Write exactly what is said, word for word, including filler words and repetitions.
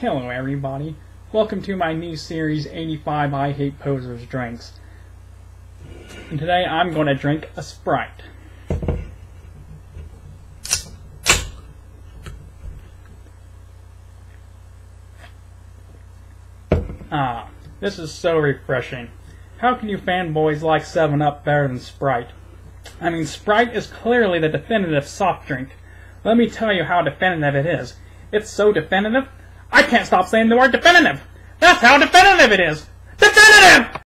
Hello everybody, welcome to my new series eighty-five I Hate Posers drinks. And today I'm going to drink a Sprite. Ah, this is so refreshing. How can you fanboys like seven up better than Sprite? I mean, Sprite is clearly the definitive soft drink. Let me tell you how definitive it is. It's so definitive, I can't stop saying the word definitive! That's how definitive it is! Definitive!